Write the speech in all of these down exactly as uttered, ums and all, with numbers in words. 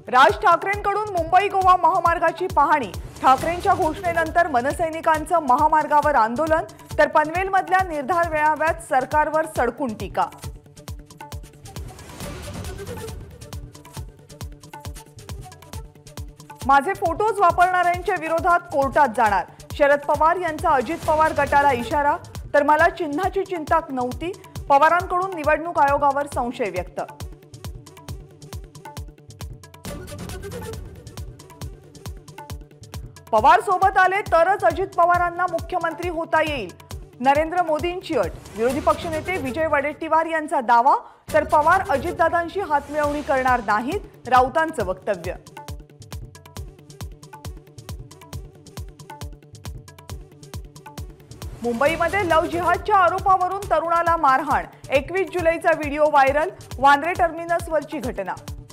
राज ठाकरेंकडून मुंबई गोवा महामार्गाची पाहणी। ठाकरेंच्या घोषणेनंतर मनसैनिकांचं महामार्गावर आंदोलन, तर पनवेलमधल्या निर्धार मेळाव्यात सरकारवर सडकून टीका। माझे फोटोज वापरणाऱ्यांच्या विरोधात कोर्टात जाणार, शरद पवार यांचा अजित पवार गटाला इशारा। तर मला चिन्हाची चिंता नव्हती, पवारांकडून निवडणूक आयोगावर संशय व्यक्त। पवार सोबत आले तरच अजित पवारांना मुख्यमंत्री होता येईल, नरेंद्र मोदींची अट। विरोधी पक्षनेते विजय वडेट्टीवार यांचा दावा, तर पवार अजितदादांशी हातमिळवणी करणार नाहीत, राऊतांचं वक्तव्य। मुंबईमध्ये लव्ह जिहादच्या आरोपावरून तरुणाला मारहाण, एकवीस जुलैचा व्हिडिओ व्हायरल, वांद्रे टर्मिनसवरची घटना।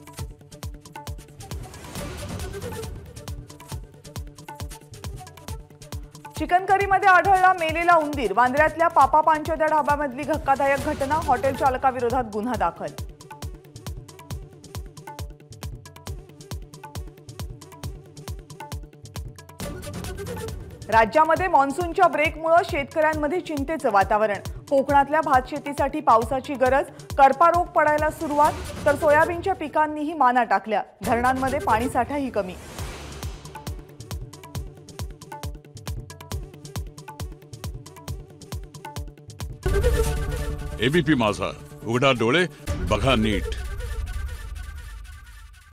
चिकनकरीमध्ये आढळला मेलेला उंदीर, वांद्र्यातल्या पापा पांचोद्या ढाब्यामधली धक्कादायक घटना, हॉटेल चालकाविरोधात गुन्हा दाखल। राज्यामध्ये मान्सूनच्या ब्रेकमुळे शेतकऱ्यांमध्ये चिंतेचं वातावरण, कोकणातल्या भात शेतीसाठी पावसाची गरज, करपा रोग पडायला सुरुवात, तर सोयाबीनच्या पिकांनीही माना टाकल्या, धरणांमध्ये पाणीसाठाही कमी। एबीपी माझा, उघडा डोळे बघा नीट।